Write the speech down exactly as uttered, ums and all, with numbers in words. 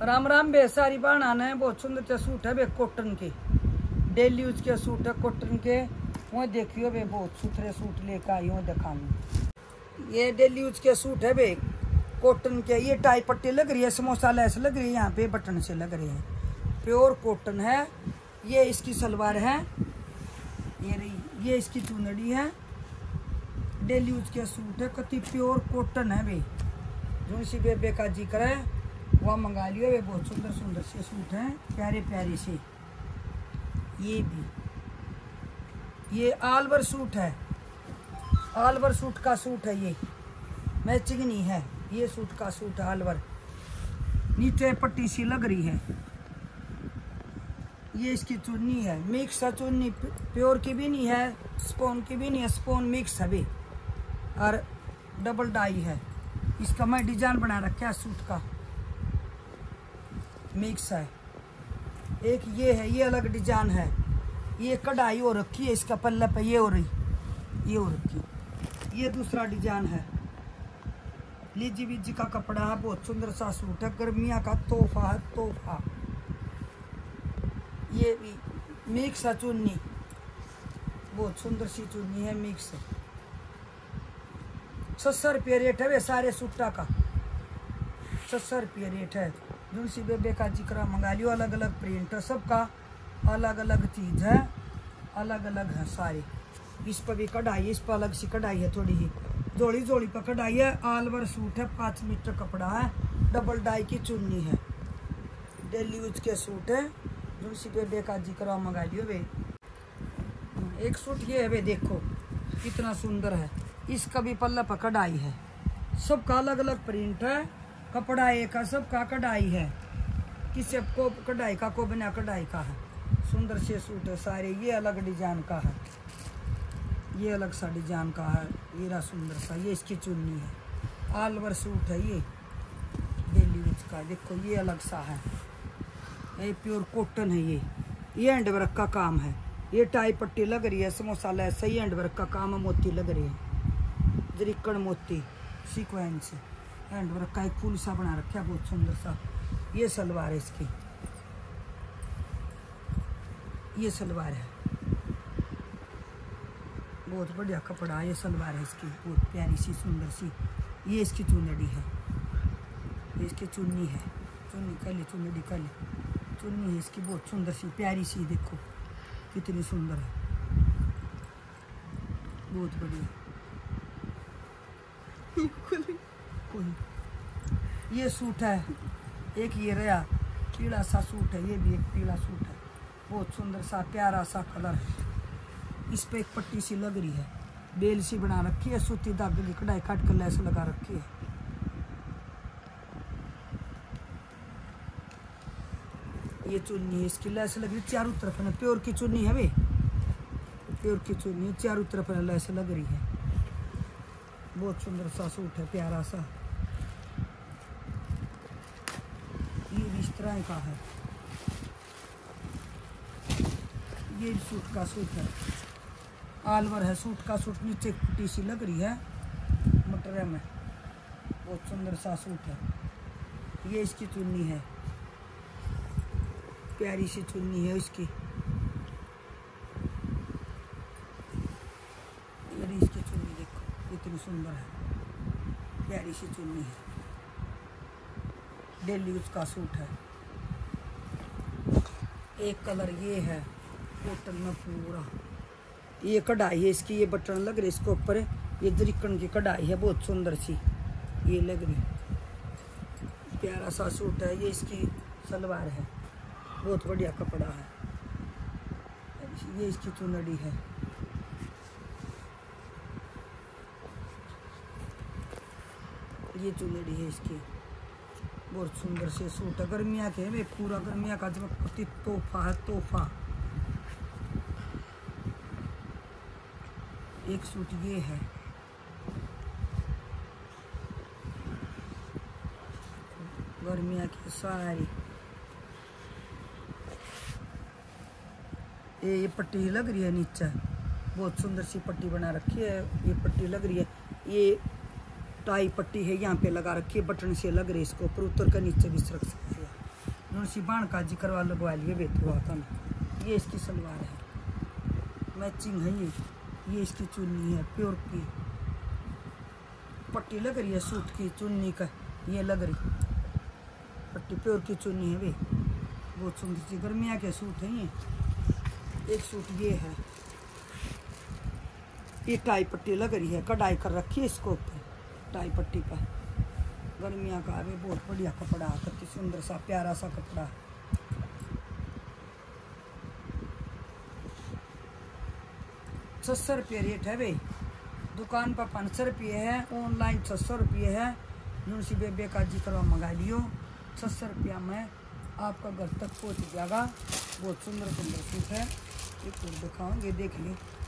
राम राम बे सारी बाणा ने बहुत सुंदर से सूट है बे कॉटन के, डेली यूज के सूट है कॉटन के। वो देखियो बे बहुत सुथरे सूट लेकर आई हूँ दिखाऊँ। ये डेली यूज के सूट है बे कॉटन के। ये टाई पट्टी लग रही है, समोसा लेस लग रही है, यहाँ पे बटन से लग रहे हैं। प्योर कॉटन है। ये इसकी सलवार है, ये रही, ये इसकी चुनड़ी है। डेली यूज के सूट है, कति प्योर कॉटन है बे। जो सी बेबे का जिक्र है वह मंगा लियो। वे बहुत सुंदर सुंदर से सूट हैं, प्यारे प्यारे से। ये भी ये आलवर सूट है, आलवर सूट का सूट है। ये मैचिंग नहीं है, ये सूट का सूट है आलवर। नीचे पट्टी सी लग रही है। ये इसकी चुन्नी है, मिक्स है चुन्नी, प्योर की भी नहीं है, स्पोन की भी नहीं है, स्पोन मिक्स है भी। और डबल डाई है। इसका मैं डिजाइन बना रखा है सूट का, मिक्स है। एक ये है, ये अलग डिजाइन है। ये कढ़ाई हो रखी है इसका पल्ले पे, ये हो रही, ये हो रखी। ये दूसरा डिजाइन है। लीजी बीजी का कपड़ा है, बहुत सुंदर सा सूट है, गर्मिया का तोहफा है, तोहफा। ये भी मिक्स है चुन्नी, बहुत सुंदर सी चुन्नी है, मिक्स है। सत्तर रुपये रेट है वे सारे सूटा का, सत्तर रुपये रेट है। जुनसी बेबे का जिक्र मंगा लियो। अलग अलग प्रिंट है, सबका अलग अलग चीज़ है, अलग अलग है सारे। इस पर भी कढ़ाई, इस पर अलग सी कढ़ाई है, थोड़ी ही जोड़ी जोड़ी पर कढ़ाई है। आलवर सूट है, पाँच मीटर कपड़ा है, डबल डाई की चुन्नी है, डेली यूज के सूट है। जुनसी बेबे का जिक्र मंगा लियो वे। एक सूट ये है वे, देखो कितना सुंदर है। इसका भी पल्ला पर कढ़ाई है, सबका अलग अलग प्रिंट है, कपड़ा एक है, सबका कढ़ाई है। किसी को कढ़ाई का, को बिना कढ़ाई का है। सुंदर से सूट है सारे। ये अलग डिजाइन का है, ये अलग सा डिजाइन का है। ये रहा सुंदर सा, ये इसकी चुन्नी है। आलवर सूट है ये, डेली यूज का। देखो ये अलग सा है, ये प्योर कॉटन है। ये ये हैंडवर्क का काम है। ये टाई पट्टी लग रही है, समोसा लेस सही हैंडवर्क का काम है। मोती लग रही है, जरिकन मोती सीक्वेंस हैंडवर्क का एक फूल सा बना रखा है, बहुत सुंदर सा। ये सलवार है इसकी, ये सलवार है, बहुत बढ़िया कपड़ा है। ये सलवार है इसकी, बहुत प्यारी सी सुंदर सी। ये इसकी चुनड़ी है, ये इसकी चुन्नी है, चुन्नी कली, चुनड़ी कली चुन्नी है इसकी, बहुत सुंदर सी प्यारी सी। देखो कितनी सुंदर है, बहुत बढ़िया। ये सूट है एक, ये रहा पीला सा सूट है। ये भी एक पीला सूट है, बहुत सुंदर सा प्यारा सा कलर है। इस पे एक पट्टी सी लग रही है, बेल सी बना रखी है, सूती धागे की कढ़ाई काट कर लैस लगा रखी है। ये चुन्नी है इसकी, लैस लग रही चारों तरफ है। प्योर की चुन्नी है वे, प्योर की चुन्नी चारों तरफ लैस लग रही है। बहुत सुंदर सा सूट है, प्यारा सा। ये भी इस तरह का है। ये सूट का सूट है, आलवर है सूट का सूट। नीचे पट्टी सी लग रही है मटरे में, बहुत सुंदर सा सूट है। ये इसकी चुन्नी है, प्यारी सी चुन्नी है इसकी। ये इसकी चुन्नी देखो इतनी सुंदर है, प्यारी सी चुन्नी है। डेली यूज का सूट है। एक कलर ये है कॉटन में पूरा। ये कढ़ाई है इसकी, ये बटन लग रही है इसके ऊपर। ये जरिकन की कढ़ाई है, बहुत सुंदर सी ये लग रही, प्यारा सा सूट है। ये इसकी सलवार है, बहुत बढ़िया कपड़ा है। ये इसकी चुनड़ी है। ये चुनड़ी है इसकी, बहुत सुंदर से सूट है। गर्मिया के है, पूरा गर्मिया का जब तोहफा है, तोहफा। एक सूट ये है, गर्मिया की सारी। ये ये पट्टी लग रही है नीचे, बहुत सुंदर सी पट्टी बना रखी है। ये पट्टी लग रही है, ये टाई पट्टी है यहाँ पे लगा रखी है, बटन से लग रही है। इसको ऊपर उतर कर नीचे भी रख सकते हैं। जो सी बाण काजी करवा लगवा लिए बेतुआ कम। ये इसकी सलवार है, मैचिंग है। ये ये इसकी चुन्नी है, प्योर की पट्टी लग रही है सूट की चुन्नी का, ये लग रही पट्टी प्योर की चुन्नी है भाई, बहुत सुंदर सी गर्मिया के सूट है। ये एक सूट ये है, ये टाई पट्टी लग रही है, कढ़ाई कर रखी है इसको ऊपर टाई पट्टी पर। गर्मिया का अभी बहुत बढ़िया कपड़ा, कितनी सुंदर सा प्यारा सा कपड़ा। छः सौ रुपये रेट है भाई, दुकान पर पाँच सौ रुपये है, ऑनलाइन छः सौ रुपये है। यूनिसी बेबे का जी करवा मंगा लियो, छः सौ रुपया में आपका घर तक पहुँच जाएगा। बहुत सुंदर सुंदर सूट है, एक और दिखाऊंगे, देख ली।